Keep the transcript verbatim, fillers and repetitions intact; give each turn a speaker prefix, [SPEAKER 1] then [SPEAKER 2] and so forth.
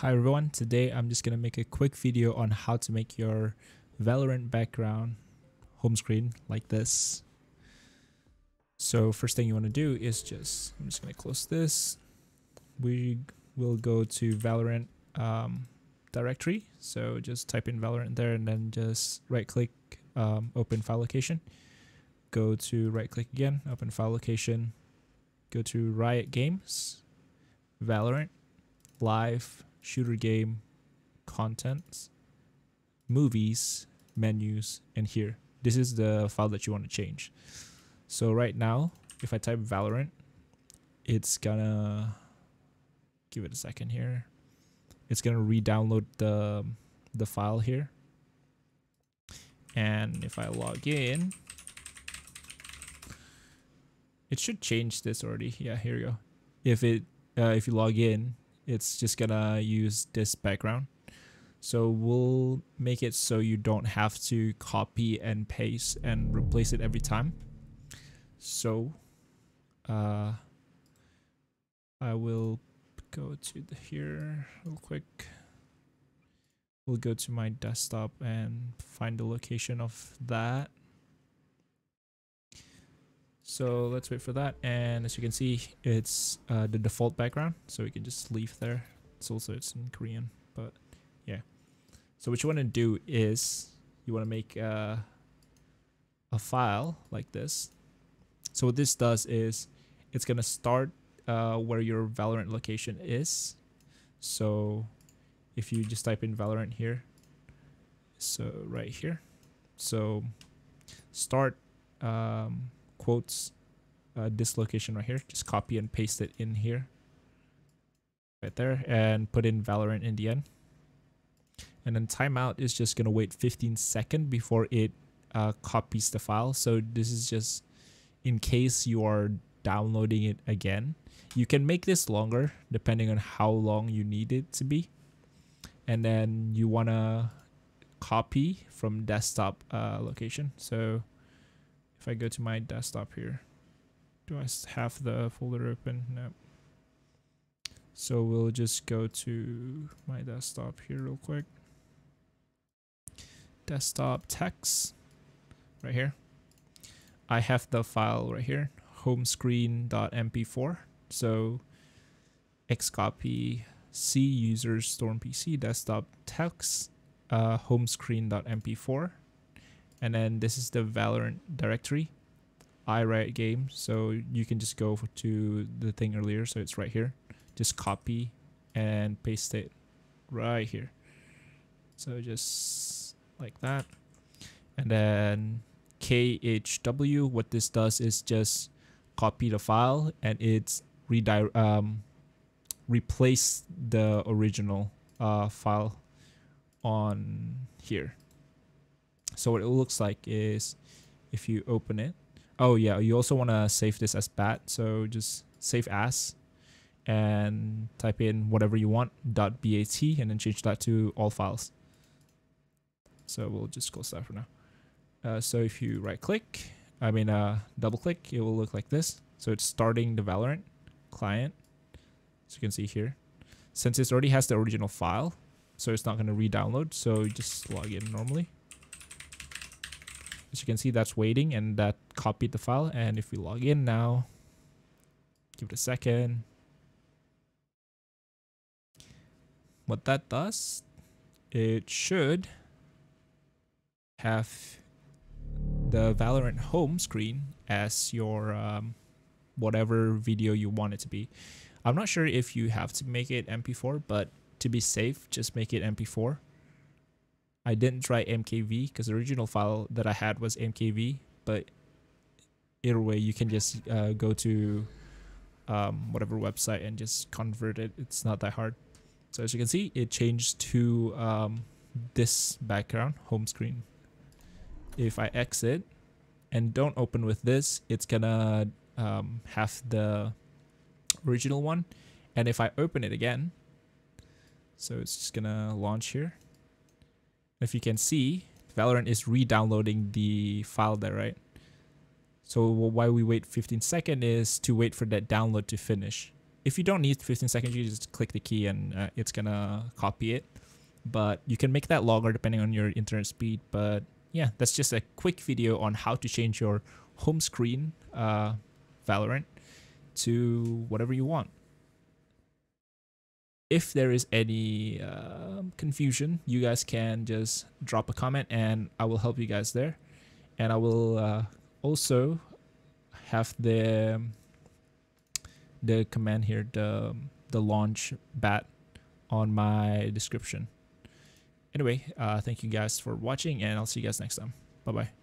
[SPEAKER 1] Hi everyone, today I'm just going to make a quick video on how to make your Valorant background home screen like this. So first thing you want to do is just, I'm just going to close this. We will go to Valorant um, Directory. So just type in Valorant there and then just right click, um, open file location. Go to right click again, open file location. Go to Riot Games, Valorant, Live, Shooter Game, Contents, Movies, Menus, and here. This is the file that you want to change. So right now, if I type Valorant, it's gonna, give it a second here. It's gonna re-download the, the file here. And if I log in, it should change this already. Yeah, here we go. If it, uh, if you log in, it's just gonna use this background. So we'll make it so you don't have to copy and paste and replace it every time. So uh, I will go to the here real quick. We'll go to my desktop and find the location of that. So let's wait for that, and as you can see, it's uh, the default background, so we can just leave there. It's also it's in Korean, but yeah. So what you want to do is you want to make uh, a file like this. So what this does is it's gonna start uh, where your Valorant location is. So if you just type in Valorant here, so right here, so start. Um, quotes uh, this location right here, just copy and paste it in here right there and put in Valorant in the end. And then timeout is just gonna wait fifteen seconds before it uh, copies the file. So this is just in case you are downloading it again. You can make this longer depending on how long you need it to be. And then you wanna copy from desktop uh, location. So if I go to my desktop here, do I have the folder open? No. So we'll just go to my desktop here real quick. Desktop text right here. I have the file right here, homescreen dot M P four. So xcopy c users storm P C desktop text uh, homescreen dot M P four. And then this is the Valorant Directory, I Riot Game. So you can just go to the thing earlier. So it's right here. Just copy and paste it right here. So just like that. And then K H W, what this does is just copy the file and it's redirect, um, replace the original uh, file on here. So what it looks like is if you open it. Oh yeah, you also want to save this as bat. So just save as and type in whatever you want, .bat, and then change that to all files. So we'll just close that for now. Uh, so if you right click, I mean uh, double click, it will look like this. So it's starting the Valorant client. As you can see here. Since it already has the original file, so it's not going to re-download. So just log in normally. As you can see, that's waiting and that copied the file. And if we log in now, give it a second. What that does, it should have the Valorant home screen as your um, whatever video you want it to be. I'm not sure if you have to make it M P four, but to be safe, just make it M P four. I didn't try M K V because the original file that I had was M K V, but either way, you can just uh, go to um, whatever website and just convert it. It's not that hard. So as you can see, it changed to um, this background, home screen. If I exit and don't open with this, it's gonna um, have the original one. And if I open it again, so it's just gonna launch here. If you can see, Valorant is re-downloading the file there, right? So why we wait fifteen seconds is to wait for that download to finish. if you don't need fifteen seconds, you just click the key and uh, it's gonna copy it. But you can make that longer depending on your internet speed. But yeah, that's just a quick video on how to change your home screen uh, Valorant to whatever you want. If there is any uh, confusion, you guys can just drop a comment and I will help you guys there. And I will uh, also have the the command here, the the launch bat on my description. Anyway, uh, thank you guys for watching and I'll see you guys next time. Bye bye.